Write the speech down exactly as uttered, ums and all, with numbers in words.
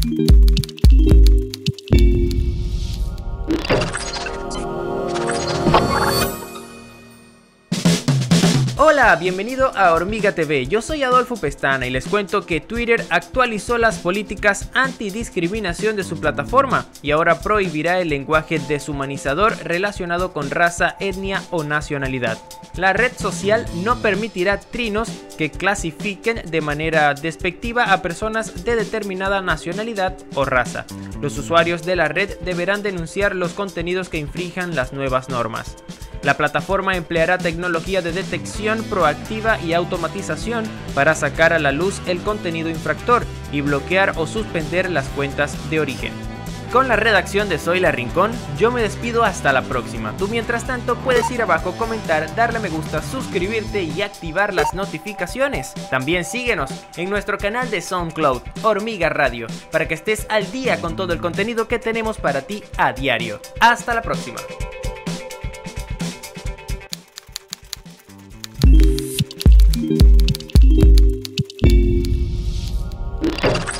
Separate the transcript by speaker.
Speaker 1: Hola, bienvenido a Hormiga T V, yo soy Adolfo Pestana y les cuento que Twitter actualizó las políticas antidiscriminación de su plataforma y ahora prohibirá el lenguaje deshumanizador relacionado con raza, etnia o nacionalidad. La red social no permitirá trinos que clasifiquen de manera despectiva a personas de determinada nacionalidad o raza. Los usuarios de la red deberán denunciar los contenidos que infrinjan las nuevas normas. La plataforma empleará tecnología de detección proactiva y automatización para sacar a la luz el contenido infractor y bloquear o suspender las cuentas de origen. Con la redacción de Zoila Rincón, yo me despido hasta la próxima. Tú mientras tanto puedes ir abajo, comentar, darle me gusta, suscribirte y activar las notificaciones. También síguenos en nuestro canal de SoundCloud, Hormiga Radio, para que estés al día con todo el contenido que tenemos para ti a diario. Hasta la próxima.
Speaker 2: You